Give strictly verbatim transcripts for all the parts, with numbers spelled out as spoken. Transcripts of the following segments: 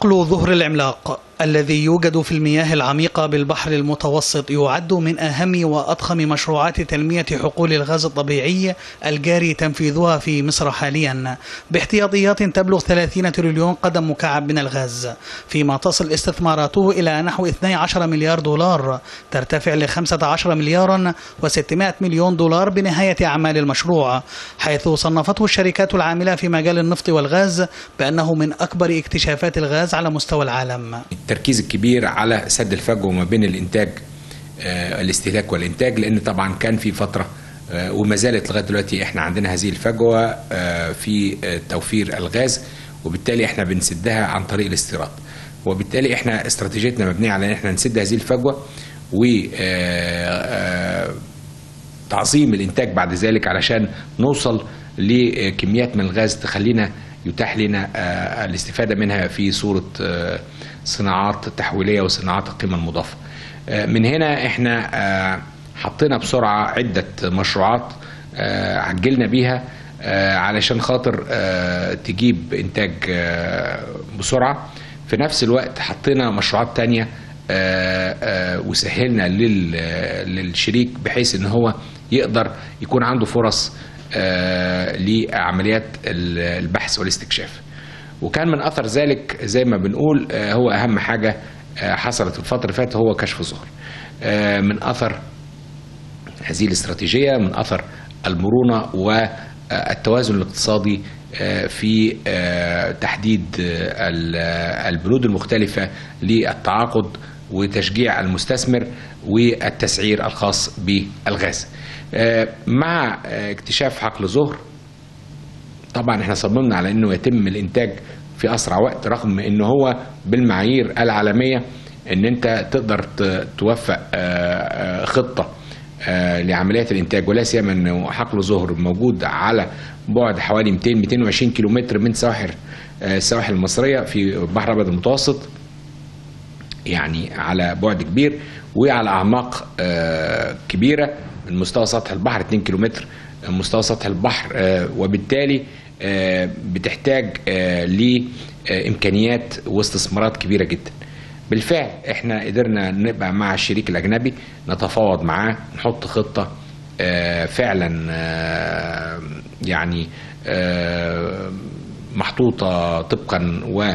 حقل ظهر العملاق الذي يوجد في المياه العميقة بالبحر المتوسط يعد من أهم وأضخم مشروعات تنمية حقول الغاز الطبيعي الجاري تنفيذها في مصر حاليا باحتياطيات تبلغ ثلاثين تريليون قدم مكعب من الغاز، فيما تصل استثماراته إلى نحو اثني عشر مليار دولار، ترتفع ل خمسة عشر مليارا وستمائة مليون دولار بنهاية أعمال المشروع، حيث صنفته الشركات العاملة في مجال النفط والغاز بأنه من أكبر اكتشافات الغاز على مستوى العالم. التركيز الكبير على سد الفجوه ما بين الانتاج آه الاستهلاك والانتاج، لان طبعا كان في فتره آه وما زالت لغايه دلوقتي احنا عندنا هذه الفجوه آه في آه توفير الغاز، وبالتالي احنا بنسدها عن طريق الاستيراد، وبالتالي احنا استراتيجيتنا مبنيه على ان احنا نسد هذه الفجوه و تعظيم الانتاج بعد ذلك علشان نوصل لكميات من الغاز تخلينا يتاح لنا الاستفاده منها في صوره صناعات تحويليه وصناعات القيمه المضافه. من هنا احنا حطينا بسرعه عده مشروعات عجلنا بيها علشان خاطر تجيب انتاج بسرعه. في نفس الوقت حطينا مشروعات تانية وسهلنا للشريك بحيث ان هو يقدر يكون عنده فرص لعمليات البحث والاستكشاف. وكان من اثر ذلك زي ما بنقول هو اهم حاجه حصلت الفتره اللي فاتت هو كشف ظهر. من اثر هذه الاستراتيجيه، من اثر المرونه والتوازن الاقتصادي في تحديد البنود المختلفه للتعاقد وتشجيع المستثمر والتسعير الخاص بالغاز. مع اكتشاف حقل ظهر طبعا احنا صممنا على انه يتم الانتاج في اسرع وقت، رغم ان هو بالمعايير العالميه ان انت تقدر توفق خطه لعمليات الانتاج، ولا سيما انه حقل ظهر موجود على بعد حوالي مئتين مئتين وعشرين كيلومتر من سواحل السواحل المصريه في البحر الابيض المتوسط، يعني على بعد كبير وعلى اعماق كبيره من مستوى سطح البحر اثنين كيلومتر من مستوى سطح البحر، وبالتالي بتحتاج لامكانيات واستثمارات كبيره جدا. بالفعل احنا قدرنا نبقى مع الشريك الاجنبي نتفاوض معاه نحط خطه فعلا يعني محطوطه طبقا و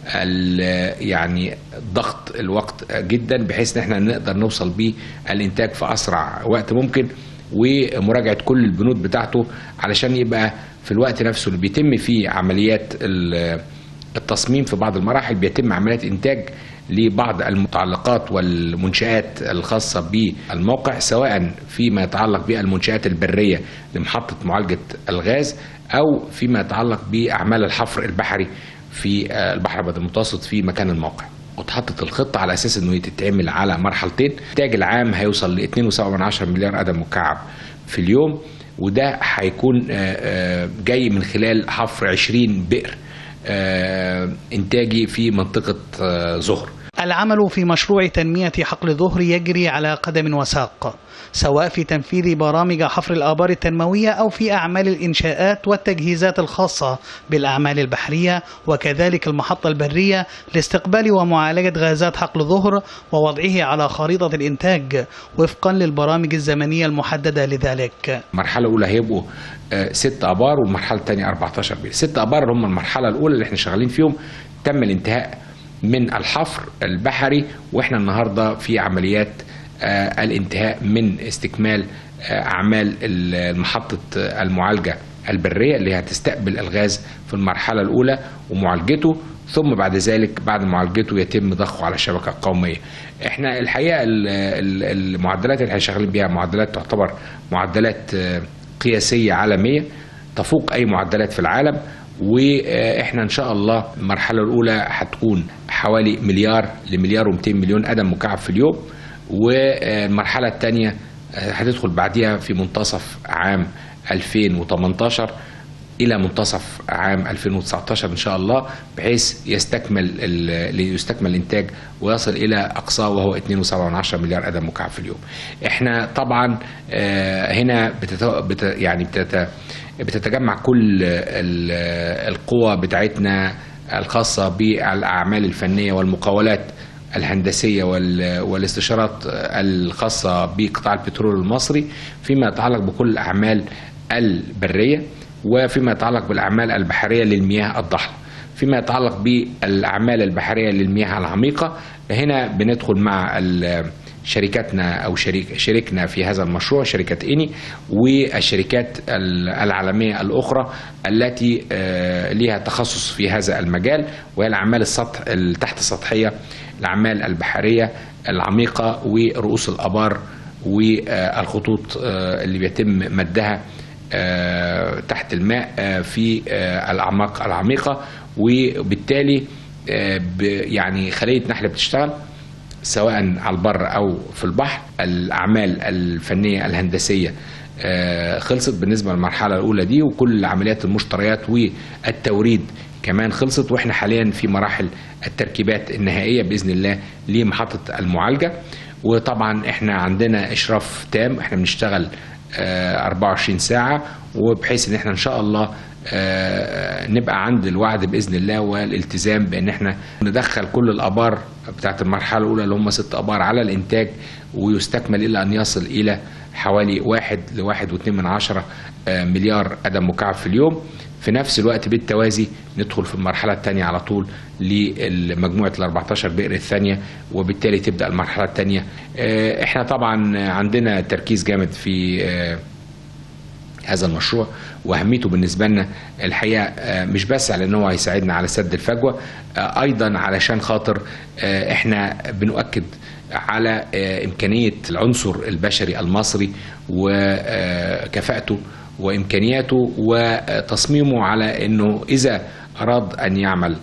يعني ضغط الوقت جدا بحيث ان احنا نقدر نوصل بيه الانتاج في اسرع وقت ممكن، ومراجعه كل البنود بتاعته علشان يبقى في الوقت نفسه اللي بيتم فيه عمليات التصميم في بعض المراحل بيتم عمليات انتاج لبعض المتعلقات والمنشآت الخاصة بالموقع، سواء فيما يتعلق بالمنشآت البرية لمحطة معالجة الغاز أو فيما يتعلق بأعمال الحفر البحري في البحر الابيض المتوسط في مكان الموقع. واتحطت الخطه على اساس انه تتعمل على مرحلتين. الانتاج العام هيوصل ل اثنين وسبعة من عشرة مليار قدم مكعب في اليوم، وده هيكون جاي من خلال حفر عشرين بئر انتاجي في منطقه ظهر. العمل في مشروع تنمية حقل ظهر يجري على قدم وساق، سواء في تنفيذ برامج حفر الآبار التنموية أو في أعمال الإنشاءات والتجهيزات الخاصة بالأعمال البحرية، وكذلك المحطة البرية لاستقبال ومعالجة غازات حقل ظهر ووضعه على خريطة الإنتاج وفقا للبرامج الزمنية المحددة لذلك. المرحلة الأولى هيبقوا ست آبار والمرحلة الثانية أربعة عشر بئر. ست آبار هم المرحلة الأولى اللي احنا شغالين فيهم، تم الانتهاء من الحفر البحري، واحنا النهارده في عمليات آه الانتهاء من استكمال آه اعمال محطه المعالجه البريه اللي هتستقبل الغاز في المرحله الاولى ومعالجته، ثم بعد ذلك بعد معالجته يتم ضخه على الشبكه القوميه. احنا الحقيقه المعدلات اللي احنا شغالين بيها معدلات تعتبر معدلات آه قياسيه عالميه تفوق اي معدلات في العالم، واحنا ان شاء الله المرحله الاولى هتكون حوالي مليار لمليار ومئتين مليون قدم مكعب في اليوم، والمرحله الثانيه هتدخل بعديها في منتصف عام ألفين وثمانية عشر الى منتصف عام ألفين وتسعة عشر ان شاء الله، بحيث يستكمل يستكمل الانتاج ويصل الى اقصاه وهو اثنين وسبعة من عشرة مليار قدم مكعب في اليوم. احنا طبعا هنا بتت... بت... يعني بتت... بتتجمع كل القوى بتاعتنا الخاصة بالأعمال الفنية والمقاولات الهندسية والاستشارات الخاصة بقطاع البترول المصري، فيما يتعلق بكل الأعمال البرية، وفيما يتعلق بالأعمال البحرية للمياه الضحلة. فيما يتعلق بالأعمال البحرية للمياه العميقة، هنا بندخل مع شركاتنا أو شريك شريكنا في هذا المشروع شركة إني والشركات العالمية الأخرى التي لها تخصص في هذا المجال، وهي الأعمال السطح التحت سطحية، الأعمال البحرية العميقة ورؤوس الآبار والخطوط اللي بيتم مدها تحت الماء في الأعماق العميقة. وبالتالي يعني خلية نحل بتشتغل سواء على البر أو في البحر. الأعمال الفنية الهندسية خلصت بالنسبة للمرحلة الأولى دي، وكل عمليات المشتريات والتوريد كمان خلصت، وإحنا حاليا في مراحل التركيبات النهائية بإذن الله لمحطة المعالجة. وطبعا إحنا عندنا إشراف تام، إحنا بنشتغل أربعة وعشرين ساعة، وبحيث إن إحنا إن شاء الله نبقى عند الوعد بإذن الله والالتزام بأن احنا ندخل كل الآبار بتاعت المرحلة الأولى اللي هم ست آبار على الإنتاج، ويستكمل إلى أن يصل إلى حوالي واحد لواحد واثنين من عشرة مليار قدم مكعب في اليوم. في نفس الوقت بالتوازي ندخل في المرحلة الثانية على طول لمجموعة ال أربعتاشر بئر الثانية، وبالتالي تبدأ المرحلة الثانية. احنا طبعا عندنا تركيز جامد في هذا المشروع، واهميته بالنسبه لنا الحقيقه مش بس على ان هو هيساعدنا على سد الفجوه، ايضا علشان خاطر احنا بنؤكد على امكانيه العنصر البشري المصري وكفاءته وامكانياته وتصميمه، على انه اذا اراد ان يعمل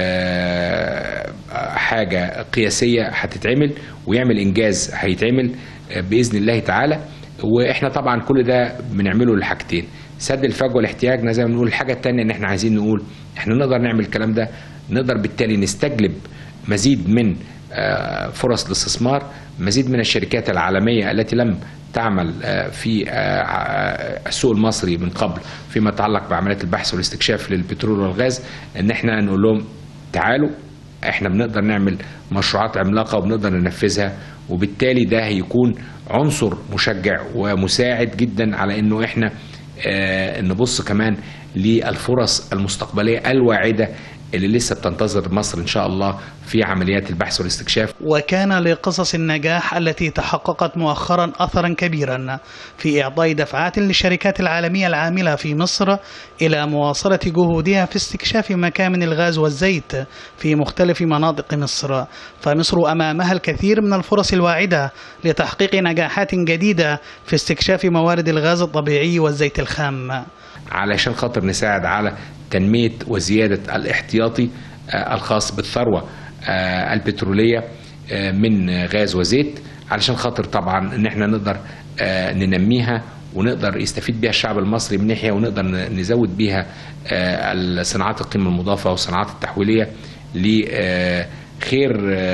حاجه قياسيه هتتعمل، ويعمل انجاز هيتعمل باذن الله تعالى. واحنا طبعا كل ده بنعمله لحاجتين: سد الفجوه لاحتياجنا زي ما بنقول. الحاجه الثانيه ان احنا عايزين نقول احنا نقدر نعمل الكلام ده، نقدر بالتالي نستجلب مزيد من فرص الاستثمار، مزيد من الشركات العالميه التي لم تعمل في السوق المصري من قبل فيما يتعلق بعمليات البحث والاستكشاف للبترول والغاز، ان احنا نقول لهم تعالوا احنا بنقدر نعمل مشروعات عملاقه وبنقدر ننفذها. وبالتالي ده هيكون عنصر مشجع ومساعد جدا على انه احنا آه نبص كمان للفرص المستقبليه الواعده اللي لسه بتنتظر مصر إن شاء الله في عمليات البحث والاستكشاف. وكان لقصص النجاح التي تحققت مؤخرا أثرا كبيرا في إعطاء دفعات للشركات العالمية العاملة في مصر إلى مواصلة جهودها في استكشاف مكامن الغاز والزيت في مختلف مناطق مصر، فمصر أمامها الكثير من الفرص الواعدة لتحقيق نجاحات جديدة في استكشاف موارد الغاز الطبيعي والزيت الخام، علشان خاطر نساعد على تنمية وزيادة الاحتياطي الخاص بالثروة البترولية من غاز وزيت، علشان خاطر طبعا ان احنا نقدر ننميها ونقدر يستفيد بها الشعب المصري من ناحية، ونقدر نزود بها صناعات القيمة المضافة والصناعات التحويلية لخير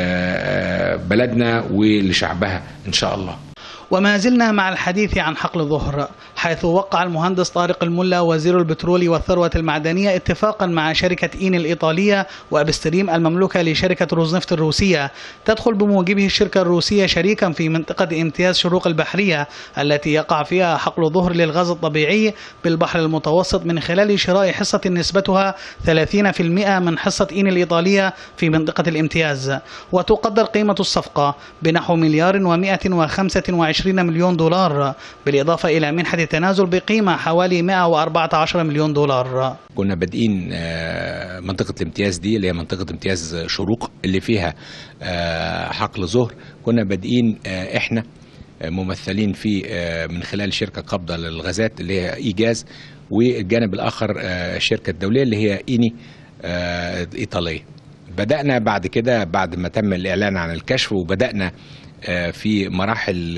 بلدنا ولشعبها ان شاء الله. وما زلنا مع الحديث عن حقل ظهر، حيث وقع المهندس طارق الملا وزير البترول والثروة المعدنية اتفاقا مع شركة إيني الإيطالية وأبستريم المملوكة لشركة روزنفت الروسية، تدخل بموجبه الشركة الروسية شريكا في منطقة امتياز شروق البحرية التي يقع فيها حقل ظهر للغاز الطبيعي بالبحر المتوسط، من خلال شراء حصة نسبتها ثلاثين بالمئة من حصة إيني الإيطالية في منطقة الامتياز. وتقدر قيمة الصفقة بنحو مليار ومئة وخمسة وعشرين مليون دولار، بالإضافة إلى منحة تنازل بقيمة حوالي مئة وأربعة عشر مليون دولار. كنا بادئين منطقة الامتياز دي اللي هي منطقة امتياز شروق اللي فيها حقل ظهر، كنا بادئين احنا ممثلين في من خلال شركة قابضة للغازات اللي هي إيجاز، والجانب الآخر الشركة الدولية اللي هي إيني إيطالية. بدأنا بعد كده بعد ما تم الإعلان عن الكشف، وبدأنا في مراحل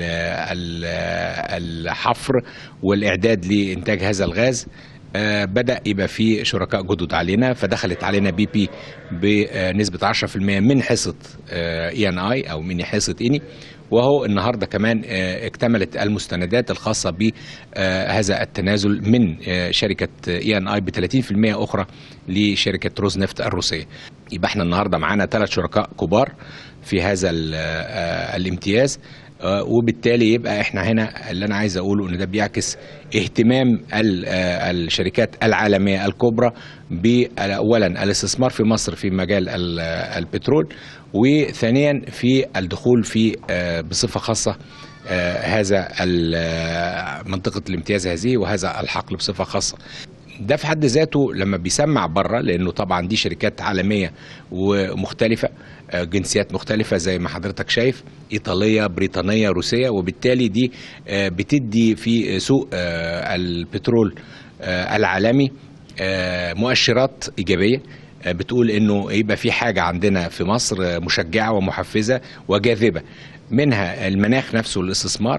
الحفر والإعداد لإنتاج هذا الغاز، بدأ يبقى في شركاء جدد علينا، فدخلت علينا بي بي بنسبة عشرة بالمئة من حصة اي ان اي او من حصة إيني، وهو النهارده كمان اكتملت المستندات الخاصه بهذا التنازل من شركه اي ان اي ب ثلاثين بالمئة اخرى لشركه روزنفت الروسيه. يبقى احنا النهارده معانا ثلاث شركاء كبار في هذا الامتياز، وبالتالي يبقى احنا هنا اللي انا عايز اقوله ان ده بيعكس اهتمام الشركات العالميه الكبرى باولا الاستثمار في مصر في مجال البترول، وثانيا في الدخول في بصفه خاصه هذا منطقه الامتياز هذه وهذا الحقل بصفه خاصه. ده في حد ذاته لما بيسمع بره، لانه طبعا دي شركات عالميه ومختلفه، جنسيات مختلفه زي ما حضرتك شايف، ايطاليه، بريطانيه، روسيه، وبالتالي دي بتدي في سوق البترول العالمي مؤشرات ايجابيه بتقول انه يبقى في حاجه عندنا في مصر مشجعه ومحفزه وجاذبه، منها المناخ نفسه للاستثمار،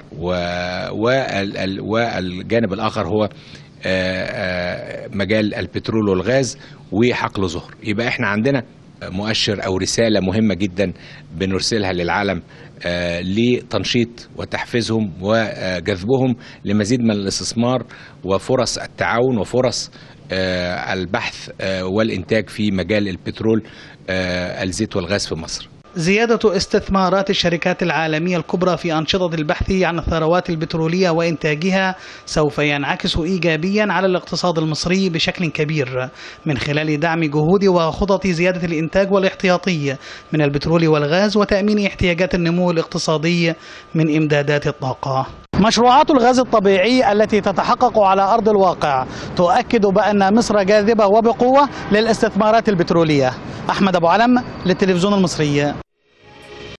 والجانب الاخر هو مجال البترول والغاز وحقل زهر. يبقى احنا عندنا مؤشر او رساله مهمه جدا بنرسلها للعالم لتنشيط وتحفيزهم وجذبهم لمزيد من الاستثمار وفرص التعاون وفرص البحث والانتاج في مجال البترول، الزيت والغاز في مصر. زيادة استثمارات الشركات العالمية الكبرى في أنشطة البحث عن الثروات البترولية وإنتاجها سوف ينعكس إيجابيا على الاقتصاد المصري بشكل كبير من خلال دعم جهود وخطط زيادة الإنتاج والاحتياطي من البترول والغاز وتأمين احتياجات النمو الاقتصادي من إمدادات الطاقة. مشروعات الغاز الطبيعي التي تتحقق على أرض الواقع تؤكد بأن مصر جاذبة وبقوة للاستثمارات البترولية. أحمد أبو علم للتلفزيون المصري.